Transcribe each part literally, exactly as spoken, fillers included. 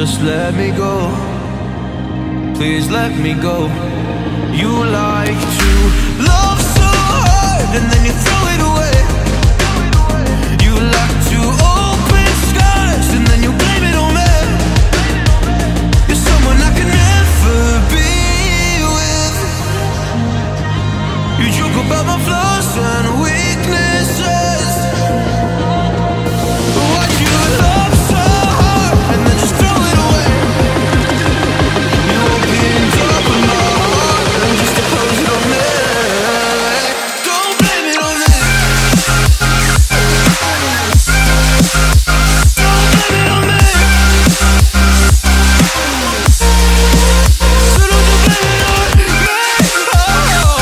just let me go. Please let me go. You like to love so hard and then you throw it away. You like to open skies and then you blame it on me. You're someone I could never be with. You joke about my flaws and weaknesses. Why'd you love so hard and then just throw it away? You opened up my heart and just to close it on me. Don't blame it on me. Don't blame it on me. So don't you blame it on me. Oh.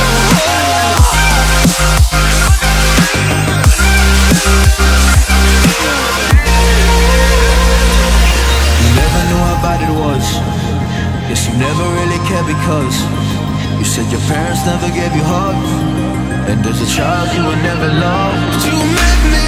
You never knew how bad it was. Guess you never really cared because you said your parents never gave you hugs, and as a child you were never loved. You made me